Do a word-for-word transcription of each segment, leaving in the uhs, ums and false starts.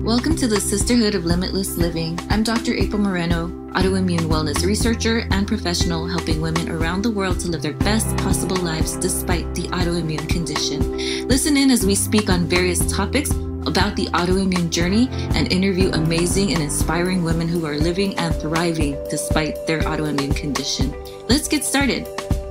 Welcome to the Sisterhood of Limitless Living. I'm Doctor April Moreno, autoimmune wellness researcher and professional helping women around the world to live their best possible lives despite the autoimmune condition. Listen in as we speak on various topics about the autoimmune journey and interview amazing and inspiring women who are living and thriving despite their autoimmune condition. Let's get started.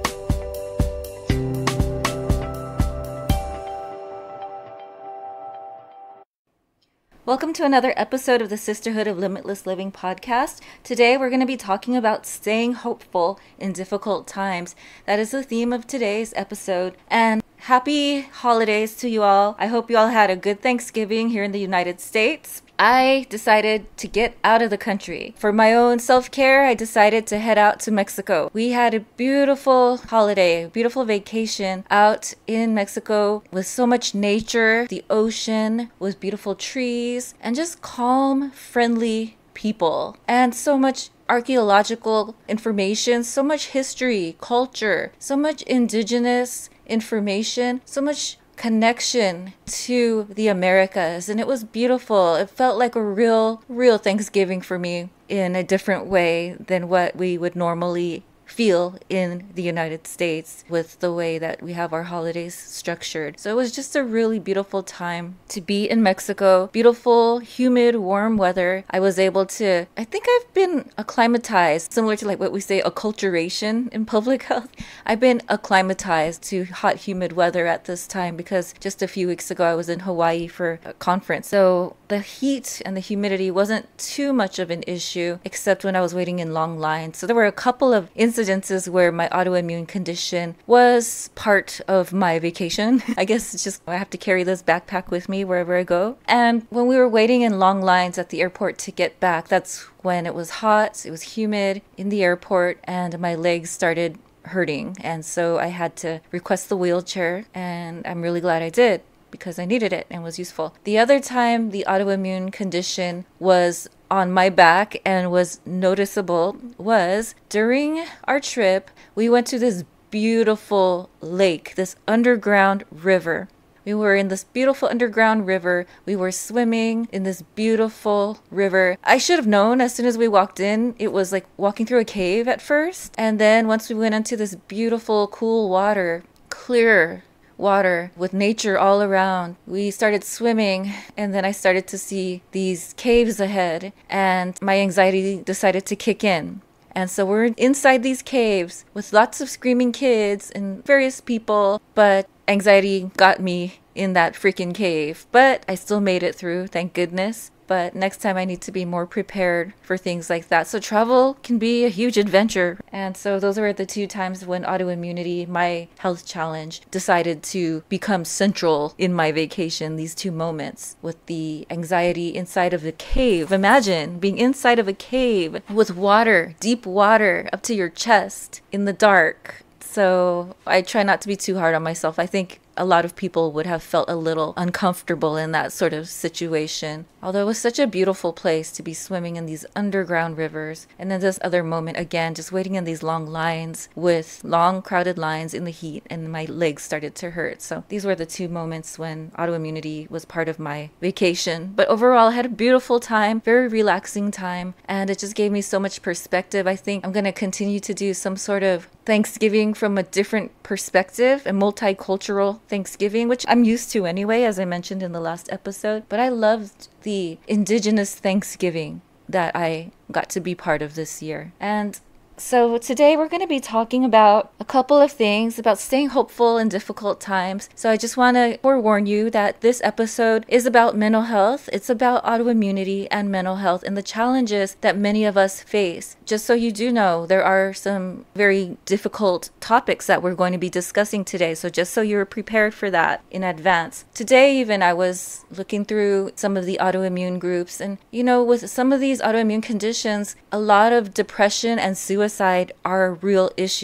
Welcome to another episode of the Sisterhood of Limitless Living podcast. Today we're going to be talking about staying hopeful in difficult times. That is the theme of today's episode. And happy holidays to you all. I hope you all had a good Thanksgiving here in the United States. I decided to get out of the country. For my own self-care, I decided to head out to Mexico. We had a beautiful holiday, a beautiful vacation out in Mexico with so much nature, the ocean with beautiful trees, and just calm, friendly people. And so much archaeological information, so much history, culture, so much indigenous information, so much connection to the Americas, and it was beautiful. It felt like a real, real Thanksgiving for me in a different way than what we would normally feel in the United States with the way that we have our holidays structured. So it was just a really beautiful time to be in Mexico. Beautiful, humid, warm weather. I was able to, I think I've been acclimatized, similar to like what we say, acculturation in public health. I've been acclimatized to hot, humid weather at this time because just a few weeks ago I was in Hawaii for a conference. So the heat and the humidity wasn't too much of an issue, except when I was waiting in long lines. So there were a couple of incidents incidences where my autoimmune condition was part of my vacation. I guess it's just I have to carry this backpack with me wherever I go. And when we were waiting in long lines at the airport to get back, that's when it was hot, it was humid in the airport, and my legs started hurting. And so I had to request the wheelchair, and I'm really glad I did, because I needed it and was useful. The other time the autoimmune condition was on my back and was noticeable was during our trip. We went to this beautiful lake, this underground river. We were in this beautiful underground river. We were swimming in this beautiful river. I should have known as soon as we walked in. It was like walking through a cave at first. And then once we went into this beautiful, cool water, clear water with nature all around, we started swimming, and then I started to see these caves ahead, and my anxiety decided to kick in. And so we're inside these caves with lots of screaming kids and various people, but anxiety got me in that freaking cave. But I still made it through, thank goodness. But next time I need to be more prepared for things like that. So travel can be a huge adventure. And so those were the two times when autoimmunity, my health challenge, decided to become central in my vacation. These two moments with the anxiety inside of a cave. Imagine being inside of a cave with water, deep water up to your chest in the dark. So I try not to be too hard on myself. I think a lot of people would have felt a little uncomfortable in that sort of situation. Although it was such a beautiful place to be swimming in these underground rivers. And then this other moment, again, just waiting in these long lines with long crowded lines in the heat, and my legs started to hurt. So these were the two moments when autoimmunity was part of my vacation. But overall, I had a beautiful time, very relaxing time, and it just gave me so much perspective. I think I'm going to continue to do some sort of Thanksgiving from a different perspective, a multicultural Thanksgiving, which I'm used to anyway, as I mentioned in the last episode. But I loved the indigenous Thanksgiving that I got to be part of this year. And so today we're going to be talking about a couple of things about staying hopeful in difficult times. So I just want to forewarn you that this episode is about mental health. It's about autoimmunity and mental health and the challenges that many of us face. Just so you do know, there are some very difficult topics that we're going to be discussing today. So just so you're prepared for that in advance. Today even I was looking through some of the autoimmune groups, and you know, with some of these autoimmune conditions, a lot of depression and suicide are real issues.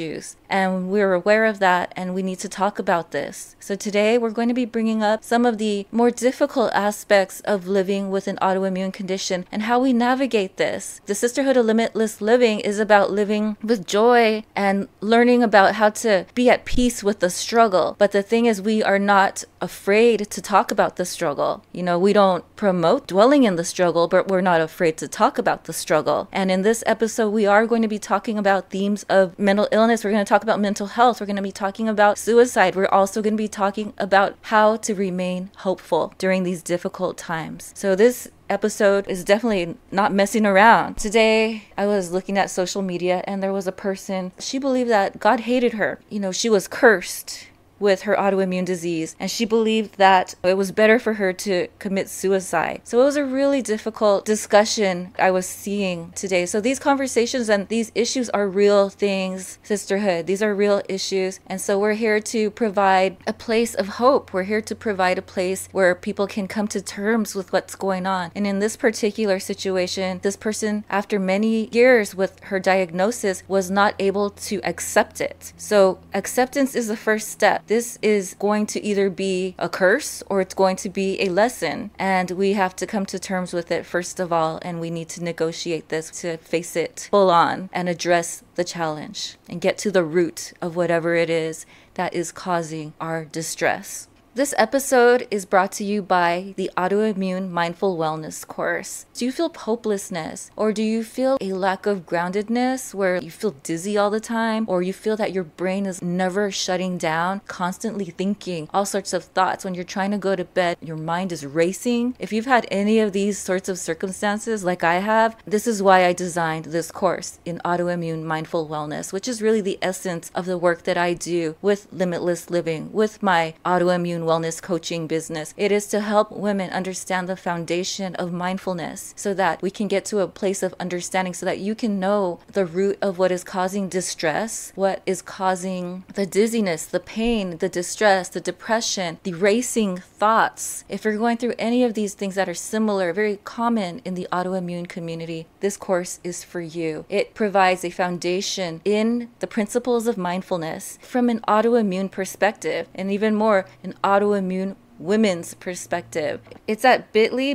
and we're aware of that, and we need to talk about this. So today we're going to be bringing up some of the more difficult aspects of living with an autoimmune condition and how we navigate this. The Sisterhood of Limitless Living is about living with joy and learning about how to be at peace with the struggle. But the thing is, we are not afraid to talk about the struggle. You know, we don't promote dwelling in the struggle, but we're not afraid to talk about the struggle. And in this episode, we are going to be talking about themes of mental illness. We're going to talk about mental health. We're going to be talking about suicide. We're also going to be talking about how to remain hopeful during these difficult times. So this episode is definitely not messing around. Today, I was looking at social media and there was a person, she believed that God hated her. You know, she was cursed with her autoimmune disease, and she believed that it was better for her to commit suicide. So it was a really difficult discussion I was seeing today. So these conversations and these issues are real things, sisterhood. These are real issues. And so we're here to provide a place of hope. We're here to provide a place where people can come to terms with what's going on. And in this particular situation, this person, after many years with her diagnosis, was not able to accept it. So acceptance is the first step. This is going to either be a curse or it's going to be a lesson. And we have to come to terms with it first of all. And we need to negotiate this to face it full on and address the challenge and get to the root of whatever it is that is causing our distress. This episode is brought to you by the Autoimmune Mindful Wellness course. Do you feel hopelessness, or do you feel a lack of groundedness where you feel dizzy all the time, or you feel that your brain is never shutting down, constantly thinking all sorts of thoughts? When you're trying to go to bed, your mind is racing. If you've had any of these sorts of circumstances like I have, this is why I designed this course in Autoimmune Mindful Wellness, which is really the essence of the work that I do with Limitless Living, with my autoimmune wellness coaching business. It is to help women understand the foundation of mindfulness so that we can get to a place of understanding, so that you can know the root of what is causing distress, what is causing the dizziness, the pain, the distress, the depression, the racing thoughts. If you're going through any of these things that are similar, very common in the autoimmune community, this course is for you. It provides a foundation in the principles of mindfulness from an autoimmune perspective, and even more, an autoimmune women's perspective. It's at bit.ly,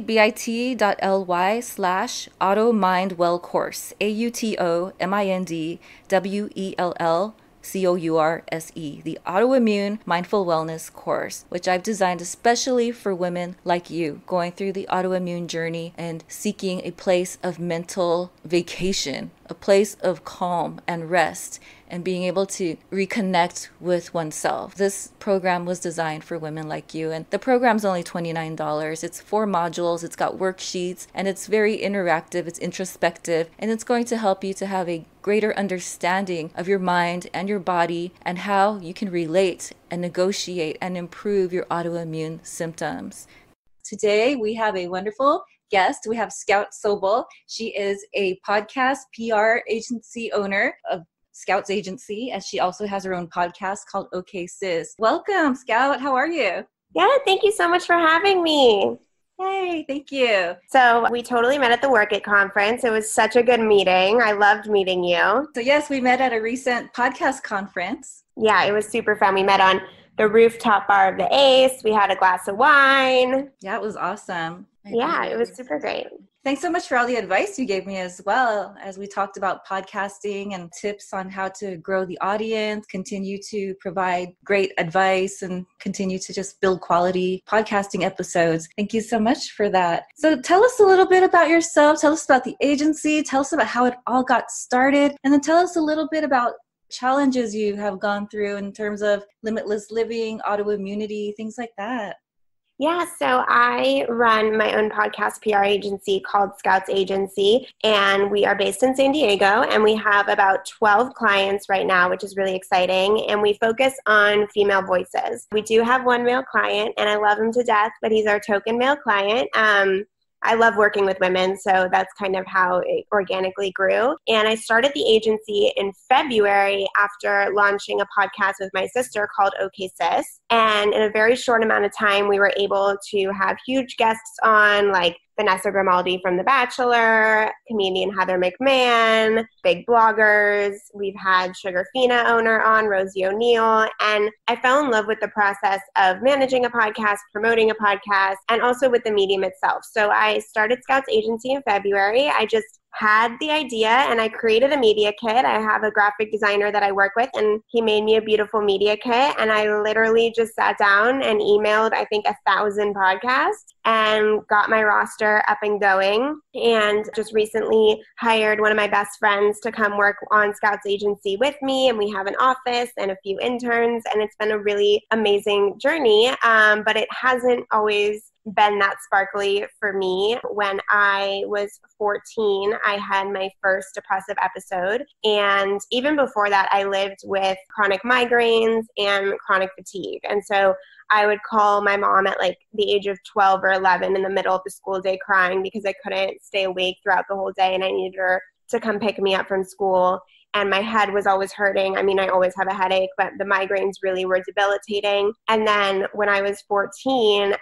bit.ly slash automindwell course, A U T O M I N D W E L L C O U R S E, the Autoimmune Mindful Wellness course, which I've designed especially for women like you going through the autoimmune journey and seeking a place of mental vacation, a place of calm and rest, and being able to reconnect with oneself. This program was designed for women like you, and the program's only twenty-nine dollars. It's four modules, it's got worksheets, and it's very interactive, it's introspective, and it's going to help you to have a greater understanding of your mind and your body and how you can relate and negotiate and improve your autoimmune symptoms. Today, we have a wonderful guest. We have Scout Sobel. She is a podcast P R agency owner of Scout's agency, and she also has her own podcast called Okay Sis. Welcome, Scout. How are you? Yeah, thank you so much for having me. Hey, thank you. So we totally met at the Work It conference. It was such a good meeting. I loved meeting you. So yes, we met at a recent podcast conference. Yeah, it was super fun. We met on the rooftop bar of the Ace. We had a glass of wine. Yeah, it was awesome. Yeah, it was super great. Thanks so much for all the advice you gave me as well, as we talked about podcasting and tips on how to grow the audience, continue to provide great advice, and continue to just build quality podcasting episodes. Thank you so much for that. So tell us a little bit about yourself. Tell us about the agency. Tell us about how it all got started. And then tell us a little bit about challenges you have gone through in terms of limitless living, autoimmunity, things like that. Yeah, so I run my own podcast P R agency called Scout's Agency, and we are based in San Diego, and we have about twelve clients right now, which is really exciting, and we focus on female voices. We do have one male client, and I love him to death, but he's our token male client. Um, I love working with women, so that's kind of how it organically grew. And I started the agency in February after launching a podcast with my sister called Okay Sis. And in a very short amount of time, we were able to have huge guests on, like Vanessa Grimaldi from The Bachelor, comedian Heather McMahon, big bloggers. We've had Sugarfina owner on, Rosie O'Neill. And I fell in love with the process of managing a podcast, promoting a podcast, and also with the medium itself. So I started Scouts Agency in February. I just had the idea and I created a media kit. I have a graphic designer that I work with and he made me a beautiful media kit. And I literally just sat down and emailed, I think, a thousand podcasts and got my roster up and going. And just recently hired one of my best friends to come work on Scouts Agency with me. And we have an office and a few interns. And it's been a really amazing journey. Um, but it hasn't always been that sparkly for me. When I was fourteen, I had my first depressive episode. And even before that, I lived with chronic migraines and chronic fatigue. And so I would call my mom at like the age of twelve or eleven in the middle of the school day crying because I couldn't stay awake throughout the whole day and I needed her to come pick me up from school. And my head was always hurting. I mean, I always have a headache, but the migraines really were debilitating. And then when I was fourteen,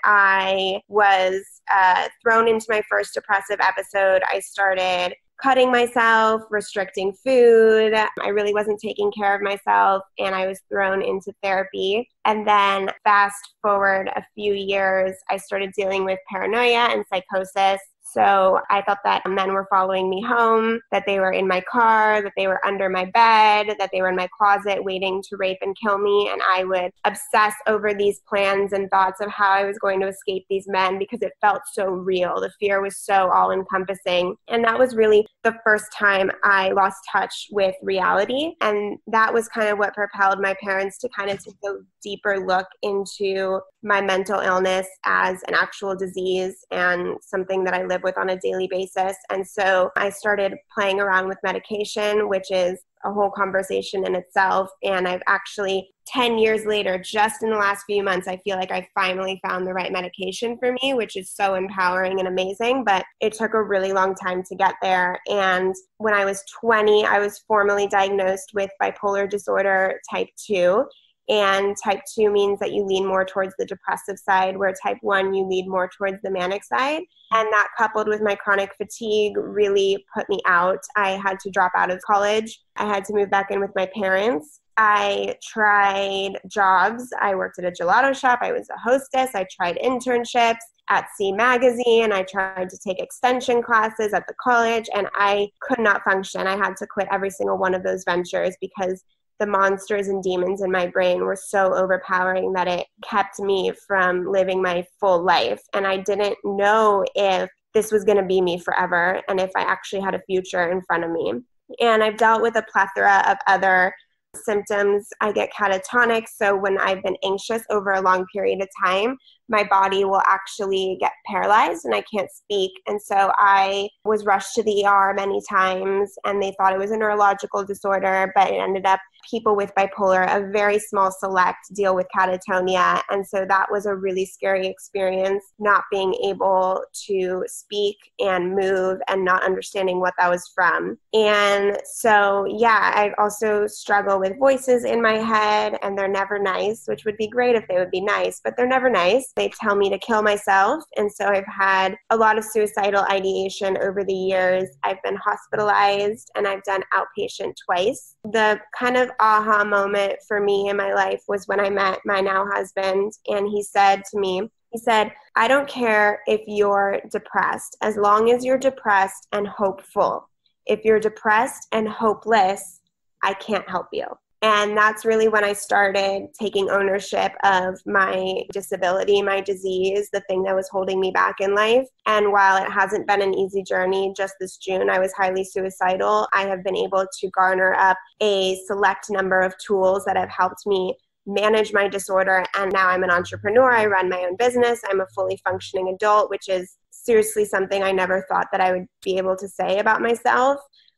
I was uh, thrown into my first depressive episode. I started cutting myself, restricting food. I really wasn't taking care of myself, and I was thrown into therapy. And then fast forward a few years, I started dealing with paranoia and psychosis. So I felt that men were following me home, that they were in my car, that they were under my bed, that they were in my closet waiting to rape and kill me. And I would obsess over these plans and thoughts of how I was going to escape these men because it felt so real. The fear was so all-encompassing. And that was really the first time I lost touch with reality. And that was kind of what propelled my parents to kind of take a deeper look into my mental illness as an actual disease and something that I live with on a daily basis. And so I started playing around with medication, which is a whole conversation in itself. And I've actually, ten years later, just in the last few months, I feel like I finally found the right medication for me, which is so empowering and amazing. But it took a really long time to get there. And when I was twenty, I was formally diagnosed with bipolar disorder type two. And type two means that you lean more towards the depressive side, where type one, you lean more towards the manic side. And that, coupled with my chronic fatigue, really put me out. I had to drop out of college. I had to move back in with my parents. I tried jobs. I worked at a gelato shop. I was a hostess. I tried internships at C Magazine. I tried to take extension classes at the college, and I could not function. I had to quit every single one of those ventures because the monsters and demons in my brain were so overpowering that it kept me from living my full life. And I didn't know if this was going to be me forever and if I actually had a future in front of me. And I've dealt with a plethora of other symptoms. I get catatonic. So when I've been anxious over a long period of time, my body will actually get paralyzed and I can't speak. And so I was rushed to the E R many times and they thought it was a neurological disorder, but it ended up people with bipolar, a very small select, deal with catatonia. And so that was a really scary experience, not being able to speak and move and not understanding what that was from. And so, yeah, I also struggle with voices in my head and they're never nice, which would be great if they would be nice, but they're never nice. They tell me to kill myself. And so I've had a lot of suicidal ideation over the years. I've been hospitalized and I've done outpatient twice. The kind of aha moment for me in my life was when I met my now husband, and he said to me, he said, I don't care if you're depressed, as long as you're depressed and hopeful. If you're depressed and hopeless, I can't help you. And that's really when I started taking ownership of my disability, my disease, the thing that was holding me back in life. And while it hasn't been an easy journey, just this June, I was highly suicidal. I have been able to garner up a select number of tools that have helped me manage my disorder. And now I'm an entrepreneur. I run my own business. I'm a fully functioning adult, which is seriously something I never thought that I would be able to say about myself.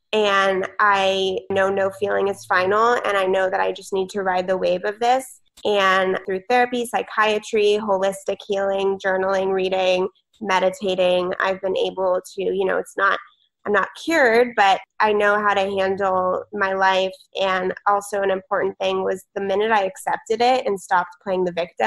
And I know no feeling is final, and I know that I just need to ride the wave of this. And through therapy, psychiatry, holistic healing, journaling, reading, meditating, I've been able to, you know, it's not, I'm not cured, but I know how to handle my life. And also an important thing was the minute I accepted it and stopped playing the victim,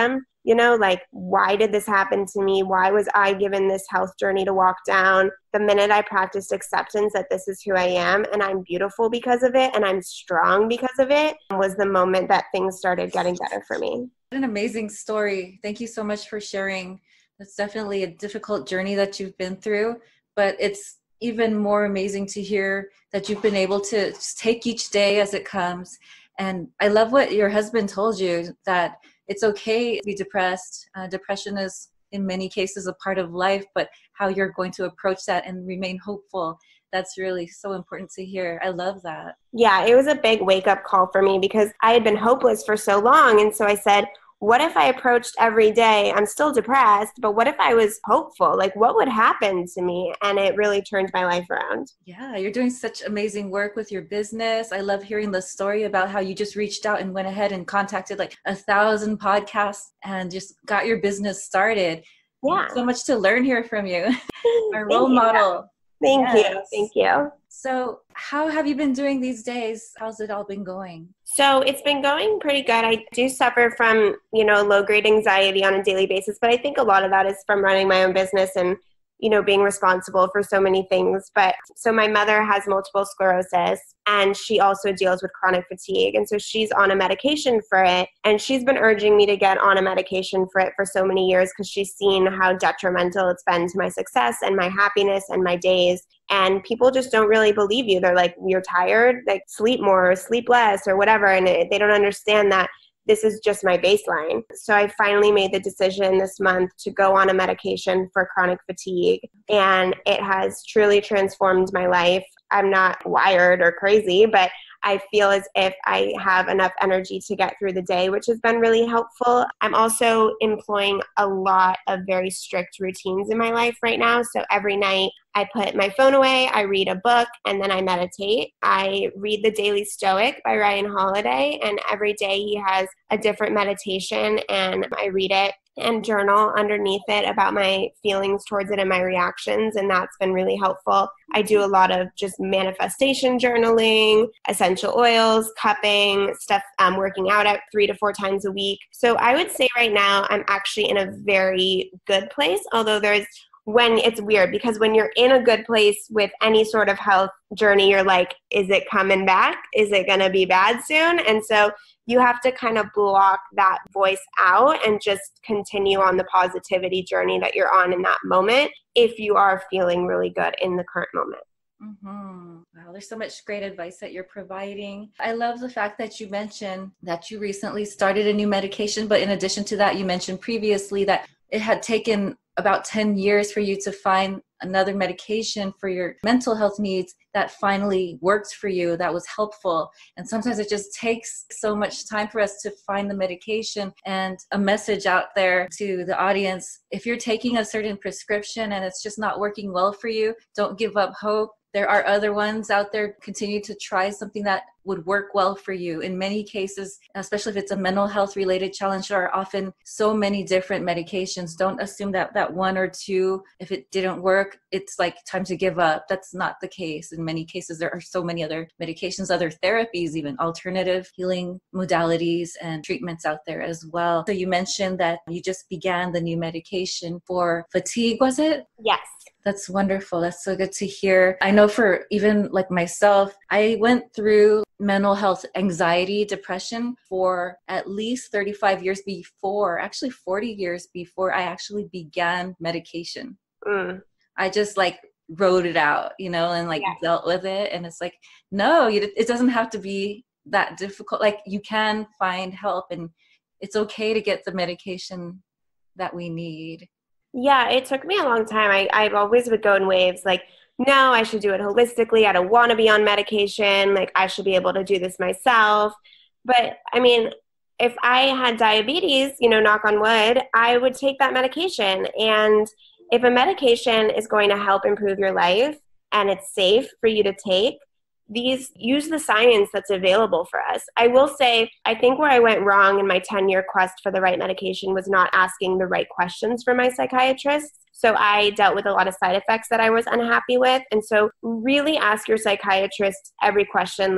You know, like, why did this happen to me? Why was I given this health journey to walk down? The minute I practiced acceptance that this is who I am and I'm beautiful because of it and I'm strong because of it, was the moment that things started getting better for me. What an amazing story. Thank you so much for sharing. That's definitely a difficult journey that you've been through, but it's even more amazing to hear that you've been able to just take each day as it comes. And I love what your husband told you, that it's okay to be depressed. Uh, depression is in many cases a part of life, but how you're going to approach that and remain hopeful, that's really so important to hear. I love that. Yeah, it was a big wake-up call for me because I had been hopeless for so long. And so I said, what if I approached every day? I'm still depressed, but what if I was hopeful? Like, what would happen to me? And it really turned my life around. Yeah, you're doing such amazing work with your business. I love hearing the story about how you just reached out and went ahead and contacted like a thousand podcasts and just got your business started. Yeah. So much to learn here from you. Our role you. model. Thank Yes. you. Thank you. So how have you been doing these days? How's it all been going? So it's been going pretty good. I do suffer from, you know, low-grade anxiety on a daily basis, but I think a lot of that is from running my own business and, you know, being responsible for so many things. But so my mother has multiple sclerosis and she also deals with chronic fatigue. And so she's on a medication for it. And she's been urging me to get on a medication for it for so many years because she's seen how detrimental it's been to my success and my happiness and my days. And people just don't really believe you. They're like, you're tired, like sleep more or sleep less or whatever. And it, they don't understand that this is just my baseline. So I finally made the decision this month to go on a medication for chronic fatigue. And it has truly transformed my life. I'm not wired or crazy, but I feel as if I have enough energy to get through the day, which has been really helpful. I'm also employing a lot of very strict routines in my life right now. So every night I put my phone away, I read a book, and then I meditate. I read The Daily Stoic by Ryan Holiday, and every day he has a different meditation, and I read it and journal underneath it about my feelings towards it and my reactions, and that's been really helpful. I do a lot of just manifestation journaling, essential oils, cupping, stuff I'm working out at three to four times a week. So I would say right now I'm actually in a very good place, although there's when it's weird because when you're in a good place with any sort of health journey, you're like, is it coming back? Is it going to be bad soon? And so you have to kind of block that voice out and just continue on the positivity journey that you're on in that moment if you are feeling really good in the current moment. Mm-hmm. Wow, there's so much great advice that you're providing. I love the fact that you mentioned that you recently started a new medication, but in addition to that, you mentioned previously that it had taken about ten years for you to find another medication for your mental health needs that finally worked for you, that was helpful. And sometimes it just takes so much time for us to find the medication. And a message out there to the audience, if you're taking a certain prescription and it's just not working well for you, don't give up hope. There are other ones out there. Continue to try something that would work well for you. In many cases, especially if it's a mental health related challenge, there are often so many different medications. Don't assume that that one or two, if it didn't work, it's like time to give up. That's not the case. In many cases, there are so many other medications, other therapies, even alternative healing modalities and treatments out there as well. So you mentioned that you just began the new medication for fatigue, was it? Yes. That's wonderful. That's so good to hear. I know for even like myself, I went through mental health anxiety, depression for at least thirty-five years before, actually forty years before I actually began medication. Mm. I just like wrote it out, you know, and like Yeah. dealt with it. And it's like, no, you, it doesn't have to be that difficult. Like you can find help and it's okay to get the medication that we need. Yeah, it took me a long time. I, I always would go in waves like, no, I should do it holistically. I don't want to be on medication. Like, I should be able to do this myself. But I mean, if I had diabetes, you know, knock on wood, I would take that medication. And if a medication is going to help improve your life and it's safe for you to take, these use the science that's available for us. I will say, I think where I went wrong in my ten-year quest for the right medication was not asking the right questions for my psychiatrist. So I dealt with a lot of side effects that I was unhappy with. And so really ask your psychiatrist every question like,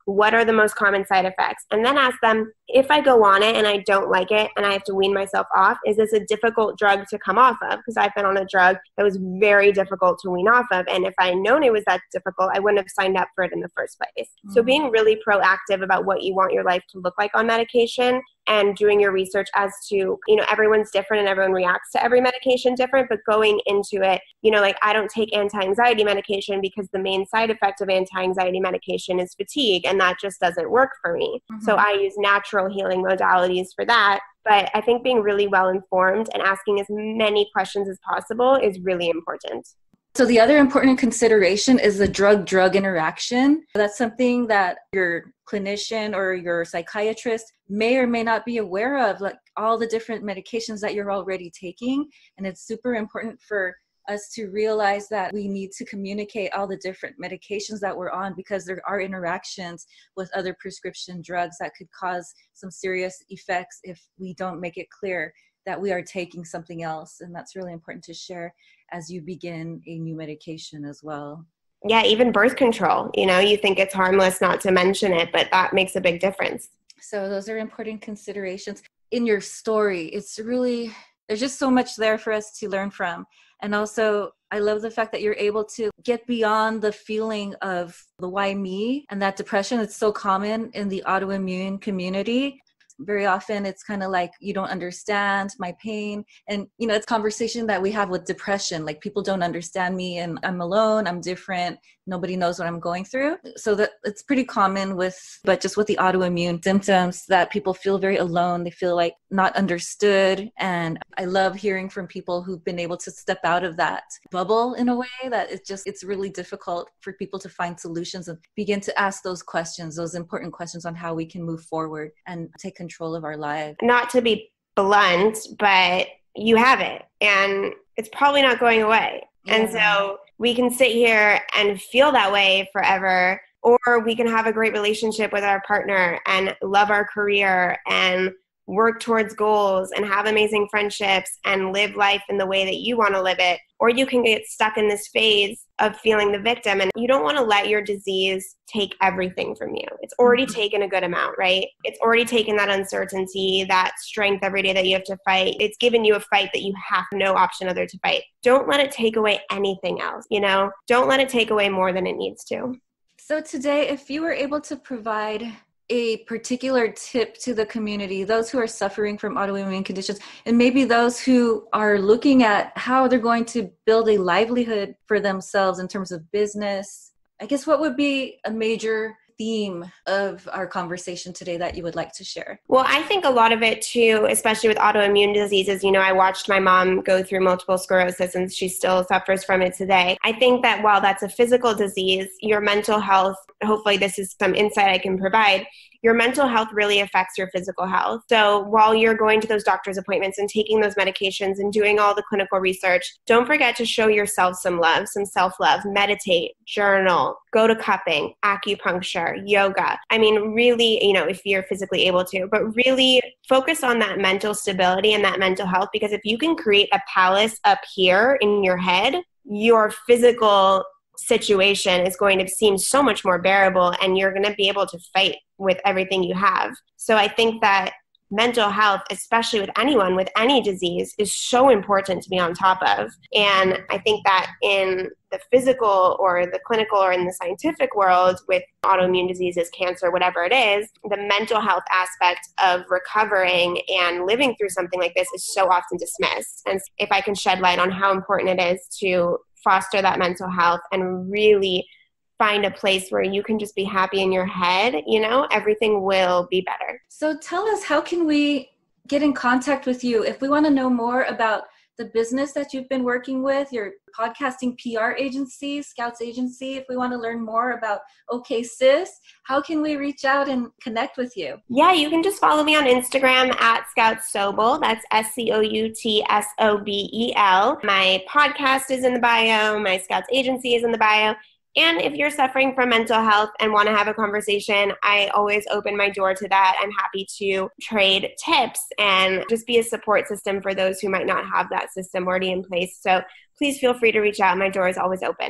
what are the most common side effects? And then ask them, if I go on it and I don't like it and I have to wean myself off, is this a difficult drug to come off of? Because I've been on a drug that was very difficult to wean off of. And if I had known it was that difficult, I wouldn't have signed up for it in the first place. Mm-hmm. So being really proactive about what you want your life to look like on medication and doing your research as to, you know, everyone's different and everyone reacts to every medication different, but going into it, you know, like I don't take anti-anxiety medication because the main side effect of anti-anxiety medication is fatigue, and that just doesn't work for me. Mm-hmm. So I use natural healing modalities for that. But I think being really well informed and asking as many questions as possible is really important. So the other important consideration is the drug-drug interaction. That's something that your clinician or your psychiatrist may or may not be aware of, like all the different medications that you're already taking. And it's super important for us to realize that we need to communicate all the different medications that we're on, because there are interactions with other prescription drugs that could cause some serious effects if we don't make it clear that we are taking something else. And that's really important to share as you begin a new medication as well. Yeah, even birth control, you know, you think it's harmless not to mention it, but that makes a big difference. So those are important considerations. In your story, it's really, there's just so much there for us to learn from. And also, I love the fact that you're able to get beyond the feeling of the why me and that depression. It's so common in the autoimmune community. Very often it's kind of like, you don't understand my pain. And, you know, it's conversation that we have with depression. Like, people don't understand me and I'm alone, I'm different. Nobody knows what I'm going through. So that it's pretty common with, but just with the autoimmune symptoms, that people feel very alone. They feel like not understood. And I love hearing from people who've been able to step out of that bubble in a way that it's just, it's really difficult for people to find solutions and begin to ask those questions, those important questions on how we can move forward and take control of our lives. Not to be blunt, but you have it and it's probably not going away. Yeah. And so we can sit here and feel that way forever, or we can have a great relationship with our partner and love our career and work towards goals and have amazing friendships and live life in the way that you want to live it. Or you can get stuck in this phase of feeling the victim, and you don't want to let your disease take everything from you. It's already mm-hmm. taken a good amount, right? It's already taken that uncertainty, that strength every day that you have to fight. It's given you a fight that you have no option other to fight. Don't let it take away anything else, you know? Don't let it take away more than it needs to. So today, if you were able to provide a particular tip to the community, those who are suffering from autoimmune conditions, and maybe those who are looking at how they're going to build a livelihood for themselves in terms of business, I guess what would be a major theme of our conversation today that you would like to share? Well, I think a lot of it too, especially with autoimmune diseases, you know, I watched my mom go through multiple sclerosis and she still suffers from it today. I think that while that's a physical disease, your mental health, hopefully this is some insight I can provide, your mental health really affects your physical health. So while you're going to those doctor's appointments and taking those medications and doing all the clinical research, don't forget to show yourself some love, some self-love, meditate, journal, go to cupping, acupuncture, yoga. I mean, really, you know, if you're physically able to, but really focus on that mental stability and that mental health, because if you can create a palace up here in your head, your physical situation is going to seem so much more bearable and you're going to be able to fight with everything you have. So I think that mental health, especially with anyone with any disease, is so important to be on top of. And I think that in the physical or the clinical or in the scientific world with autoimmune diseases, cancer, whatever it is, the mental health aspect of recovering and living through something like this is so often dismissed. And if I can shed light on how important it is to foster that mental health and really find a place where you can just be happy in your head, you know, everything will be better. So tell us, how can we get in contact with you if we want to know more about the business that you've been working with, your podcasting P R agency, Scouts Agency? If we want to learn more about Okay Sis, how can we reach out and connect with you? Yeah, you can just follow me on Instagram at Scout Sobel. That's S C O U T S O B E L. My podcast is in the bio. My Scouts Agency is in the bio. And if you're suffering from mental health and want to have a conversation, I always open my door to that. I'm happy to trade tips and just be a support system for those who might not have that system already in place. So please feel free to reach out. My door is always open.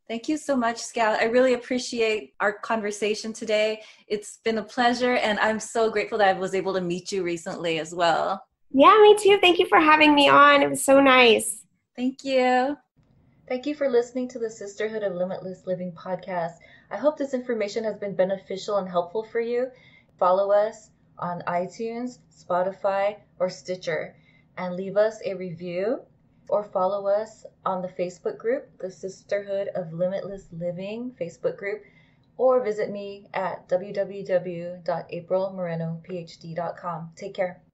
Thank you so much, Scout. I really appreciate our conversation today. It's been a pleasure, and I'm so grateful that I was able to meet you recently as well. Yeah, me too. Thank you for having me on. It was so nice. Thank you. Thank you for listening to the Sisterhood of Limitless Living podcast. I hope this information has been beneficial and helpful for you. Follow us on iTunes, Spotify, or Stitcher, and leave us a review, or follow us on the Facebook group, the Sisterhood of Limitless Living Facebook group, or visit me at w w w dot april moreno p h d dot com. Take care.